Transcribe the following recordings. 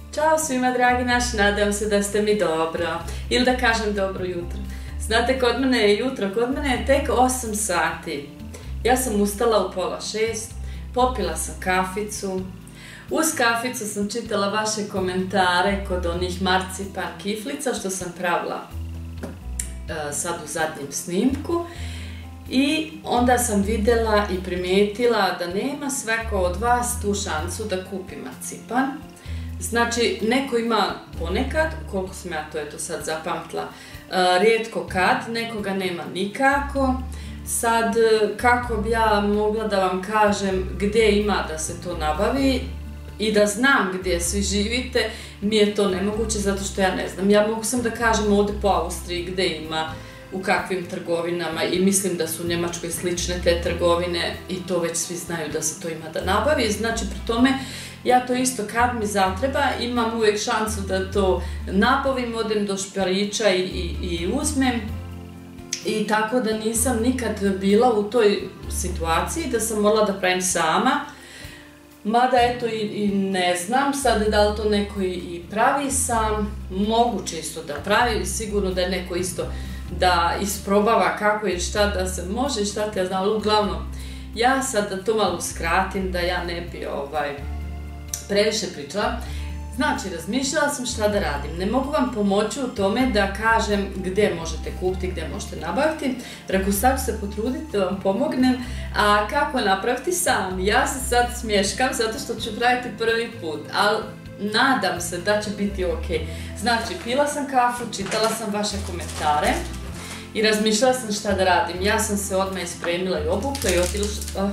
Ćao svima dragi naši, nadam se da ste mi dobro. Ili da kažem dobro jutro. Znate, kod mene je jutro, kod mene je tek 8 sati. Ja sam ustala u 5:30, popila sam kaficu. Uz kaficu sam čitala vaše komentare kod onih marcipan kiflica što sam pravila sad u zadnjem snimku. I onda sam vidjela i primijetila da nema svako od vas tu šansu da kupi marcipan. Znači, neko ima ponekad, koliko sam ja to eto sad zapamtila, rijetko kad, nekoga nema nikako. Sad, kako bi ja mogla da vam kažem gdje ima da se to nabavi i da znam gdje svi živite, mi je to nemoguće zato što ja ne znam. Ja mogu sam da kažem ovdje po Austriji gdje ima, u kakvim trgovinama, i mislim da su u Njemačkoj slične te trgovine i to već svi znaju da se to ima da nabavi. Znači, pri tome ja to isto kad mi zatreba imam uvijek šansu da to nabavim, odem do šparića i uzmem. I tako da nisam nikad bila u toj situaciji da sam morala da pravim sama. Mada eto i ne znam sad da li to neko i pravi sam, moguće isto da pravi, sigurno da je neko isto da isprobava kako i šta da se može i šta te ja znam, ali uglavnom ja sad da to malo skratim, da ja ne bi previše pričala. Znači, razmišljala sam šta da radim. Ne mogu vam pomoći u tome da kažem gdje možete kupiti, gdje možete nabaviti. Rekao, sad ću se potruditi da vam pomognem. A kako napraviti sam? Ja se sad smješkam zato što ću praviti prvi put, ali nadam se da će biti ok. Znači, pila sam kafu, čitala sam vaše komentare i razmišljala sam šta da radim. Ja sam se odmah ispremila i obukla i otišla...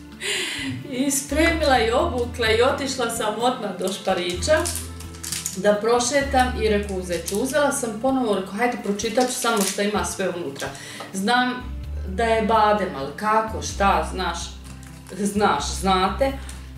otišla sam odmah do šparića da prošetam i rekao, uzela sam ponovo, rekao, hajde pročitat ću samo što ima sve unutra. Znam da je badem, ali kako, šta, znate.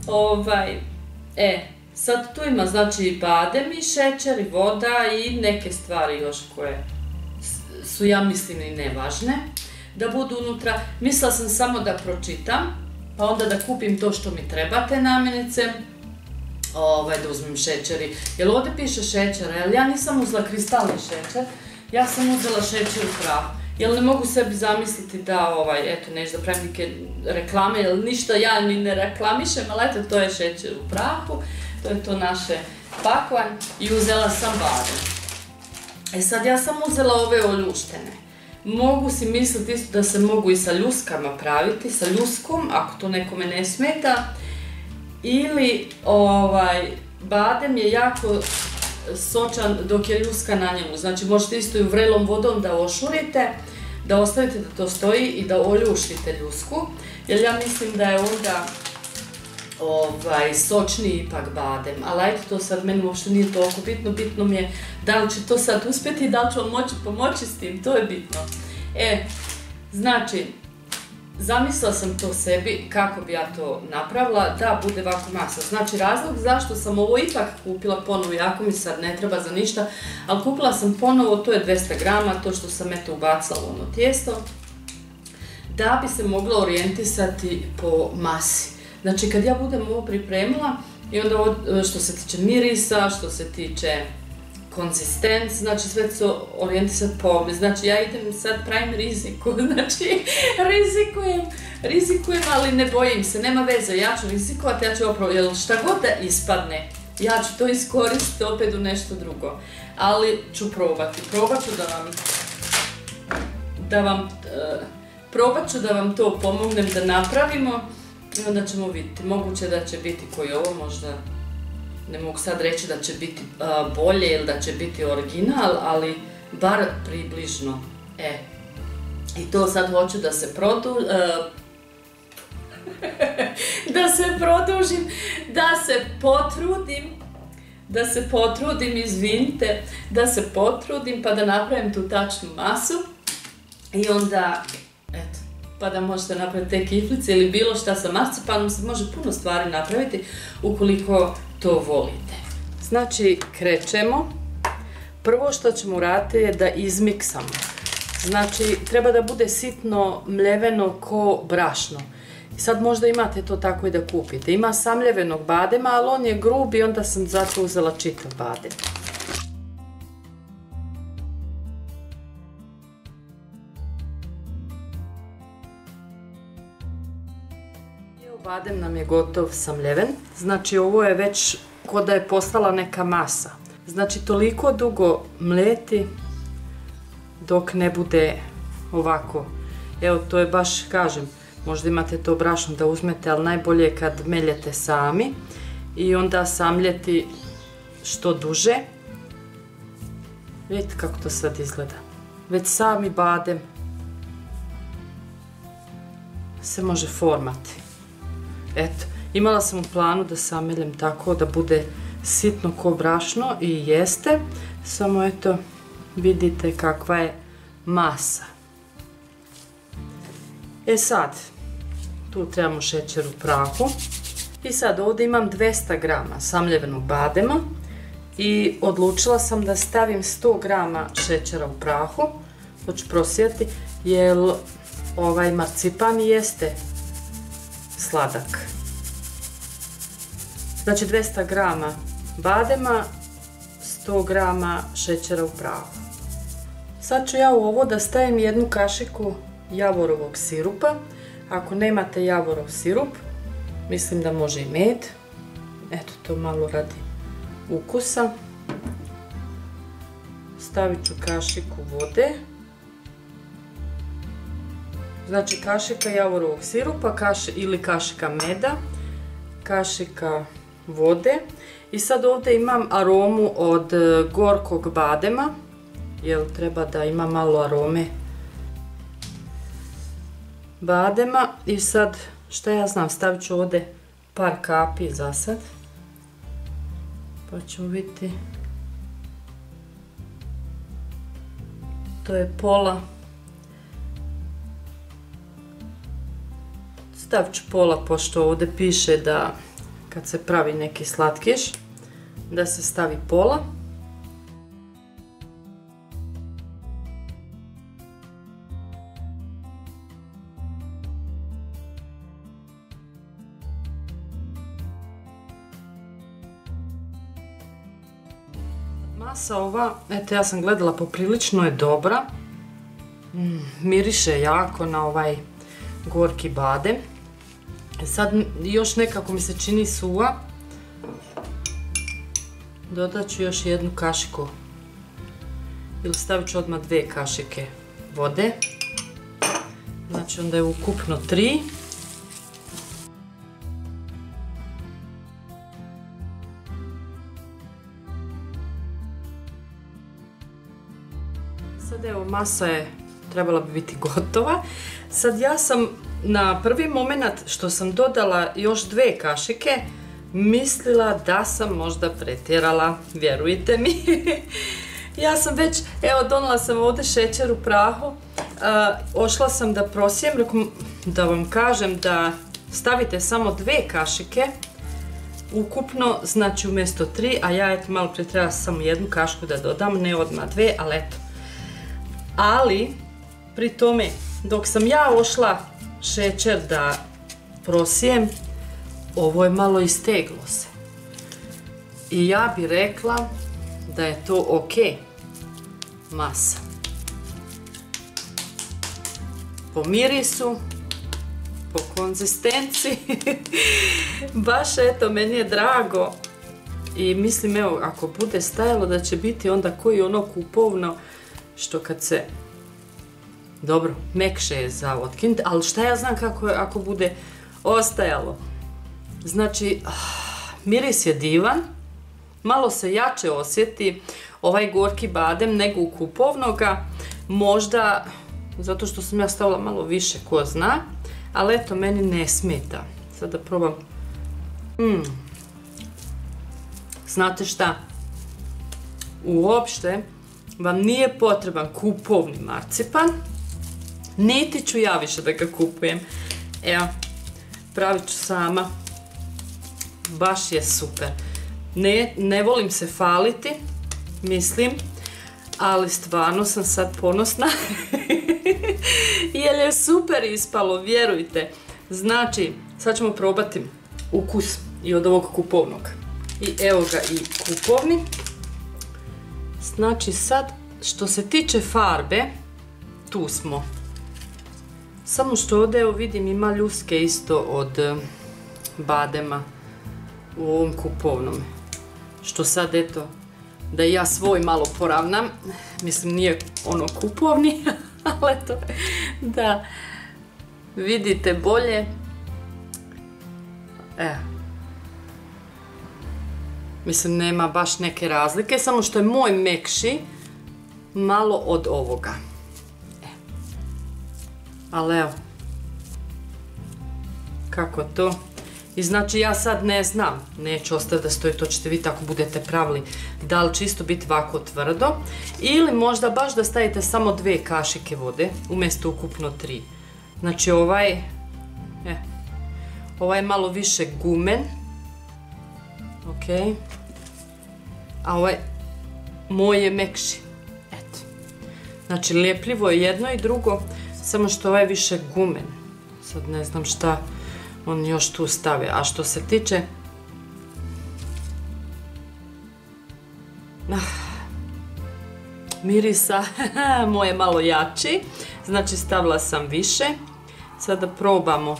Sad tu ima, znači, badem i šećer i voda i neke stvari još koje su, ja mislim, i nevažne da budu unutra. Mislila sam samo da pročitam, pa onda da kupim to što mi treba, te namirnice, da uzmem šećeri. Jer ovdje piše šećer, ali ja nisam uzela kristalni šećer, ja sam uzela šećer u prahu. Jer ne mogu sebi zamisliti da, eto, neću da pravim neke reklame, jer ništa ja ni ne reklamišem, ali eto, to je šećer u prahu, to je to naše pakovanje i uzela sam badem. Sad ja sam uzela ove oljuštene. Mogu si misliti isto da se mogu i sa ljuskama praviti, sa ljuskom, ako to nekome ne smeta. Ili, badem je jako sočan dok je ljuska na njemu. Znači, možete isto i u vrelom vodom da ošurite, da ostavite da to stoji i da oljuštite ljusku. Jer ja mislim da je onda sočniji ipak badem. Ali ajde, to sad meni uopšte nije toliko bitno. Bitno mi je da li će to sad uspjeti i da li ću vam moći pomoći s tim. To je bitno. Znači, zamislila sam to sebi kako bi ja to napravila da bude ovako masa. Znači, razlog zašto sam ovo ipak kupila ponovo, jako mi sad ne treba za ništa, ali kupila sam ponovo, to je 200 grama, to što sam eto ubacala u ono tijesto, da bi se mogla orijentisati po masi. Znači, kad ja budem ovo pripremila, i onda što se tiče mirisa, što se tiče konzistenci, znači sve se orijentisati po ovome. Znači, ja idem sad, pravim riziku, znači, rizikujem, ali ne bojim se, nema veze, ja ću rizikovati, ja ću opravo, jer šta god da ispadne, ja ću to iskoristiti opet u nešto drugo. Ali ću probati, probat ću da vam to pomognem da napravimo. I onda ćemo vidjeti, moguće da će biti koji ovo, možda ne mogu sad reći da će biti bolje ili da će biti original, ali bar približno. I to sad hoću da se potrudim, izvinite, da se potrudim pa da napravim tu tačnu masu i onda, eto, pa da možete napraviti te kiflice ili bilo šta sa marcipanom, se može puno stvari napraviti ukoliko to volite. Znači, krećemo. Prvo što ćemo uraditi je da izmiksamo. Znači, treba da bude sitno mljeveno ko brašno. Sad možda imate to tako i da kupite. Ima samljevenog badema, ali on je grub i onda sam zato uzela čitav badem. Badem nam je gotov samljeven, znači ovo je već ko da je postala neka masa. Znači toliko dugo mleti dok ne bude ovako. Evo to je baš, kažem, možda imate to brašno da uzmete, ali najbolje je kad meljete sami i onda samljeti što duže. Vidite kako to sad izgleda. Već sami badem se može formati. Eto, imala sam u planu da sameljem tako da bude sitno ko brašno i jeste, samo eto vidite kakva je masa. E sad, tu trebamo šećer u prahu i sad ovdje imam 200 grama samljevenog badema i odlučila sam da stavim 100 grama šećera u prahu, to ću prosijati jer ovaj marcipan jeste sladak. Znači 200 grama badema, 100 grama šećera u prahu. Sad ću ja u ovo da stavim jednu kašiku javorovog sirupa. Ako nemate javorov sirup, mislim da može i med. Eto to malo radi ukusa. Stavit ću kašiku vode. Znači kašika javorovog sirupa ili kašika meda, kašika vode. I sad ovdje imam aromu od gorkog badema, jer treba da ima malo arome badema. I sad, šta ja znam, stavit ću ovdje par kapi za sad, pa ćemo vidjeti. To je pola. Stavit ću pola, pošto ovdje piše da kad se pravi neki slatkiš, da se stavi pola. Masa ova, eto ja sam gledala, poprilično je dobra. Miriše jako na ovaj gorki badem. Sad još nekako mi se čini suva. Dodat ću još jednu kašiku. Ili stavit ću odmah 2 kašike vode. Znači onda je ukupno 3. Sad evo, masa je trebala bi biti gotova. Sad ja sam na prvi moment što sam dodala još 2 kašike mislila da sam možda pretjerala, vjerujte mi. Ja sam već, evo donala sam ovdje šećer u prahu, ošla sam da prosijem, da vam kažem da stavite samo 2 kašike ukupno, znači umjesto 3, a ja eto malo prije treba samo jednu kašku da dodam, ne odmah 2, ali eto. Ali, pri tome, dok sam ja ošla šećer da prosijem, ovo je malo isteglo se. I ja bi rekla da je to ok masa. Po mirisu, po konzistenciji, baš eto, meni je drago. I mislim, evo, ako bude stajalo da će biti onda koji ono kupovno, što kad se, dobro, mekše je za otkinuti, ali šta ja znam kako je ako bude ostajalo. Znači, miris je divan, malo se jače osjeti ovaj gorki badem nego u kupovnoga, možda zato što sam ja stavila malo više, ko zna, ali eto, meni ne smeta. Sad da probam. Znate šta? Uopšte vam nije potreban kupovni marcipan, niti ću ja više da ga kupujem. Evo, pravit ću sama. Baš je super. Ne volim se faliti, mislim, ali stvarno sam sad ponosna jer je super ispalo, vjerujte. Znači, sad ćemo probati ukus i od ovog kupovnog. I evo ga i kupovni. Znači sad, što se tiče farbe, tu smo. Samo što ovdje, evo vidim, ima ljuske isto od badema u ovom kupovnom. Što sad, eto, da i ja svoj malo poravnam. Mislim, nije ono kupovni, ali eto, da vidite bolje. Mislim, nema baš neke razlike, samo što je moj mekši malo od ovoga. Ali evo, kako to? I znači ja sad ne znam, neću ostaviti da stoji, to ćete vi tako budete pravili, da li čisto biti ovako tvrdo, ili možda baš da stavite samo 2 kašike vode, umjesto ukupno 3. Znači ovaj je malo više gumen, ok, a ovaj moj je mekši, eto. Znači lijepljivo je jedno i drugo, samo što ovaj je više gumen, sad ne znam šta on još tu stavi. A što se tiče mirisa, moj je malo jači, znači stavila sam više. Sada probamo.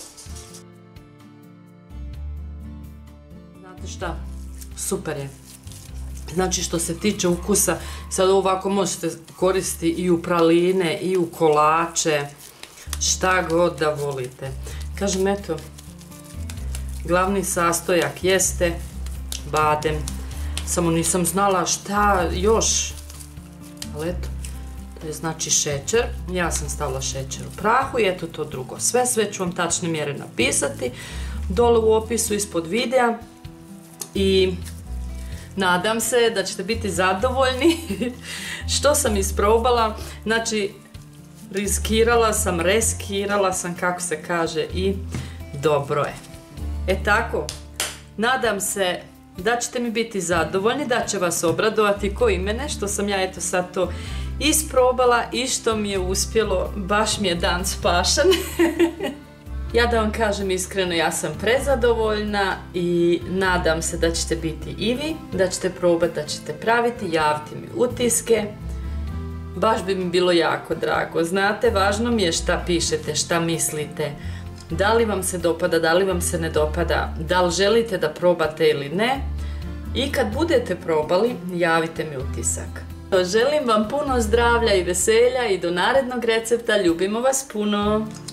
Znate šta? Super je. Znači što se tiče ukusa, sad ovako možete koristiti i u praline i u kolače, šta god da volite. Kažem, eto, glavni sastojak jeste badem, samo nisam znala šta još, ali eto, to je znači šećer, ja sam stavila šećer u prahu i eto to drugo. Sve ću vam tačne mjere napisati dole u opisu ispod videa i nadam se da ćete biti zadovoljni što sam isprobala. Znači, reskirala sam, kako se kaže, i dobro je. Tako, nadam se da ćete mi biti zadovoljni, da će vas obradovati ko i mene, što sam ja eto sad to isprobala i što mi je uspjelo, baš mi je dan spašan. Ja da vam kažem iskreno, ja sam prezadovoljna i nadam se da ćete biti i vi, da ćete probati, da ćete praviti, javiti mi utiske. Baš bi mi bilo jako drago. Znate, važno mi je šta pišete, šta mislite, da li vam se dopada, da li vam se ne dopada, da li želite da probate ili ne. I kad budete probali, javite mi utisak. Želim vam puno zdravlja i veselja i do narednog recepta. Ljubimo vas puno!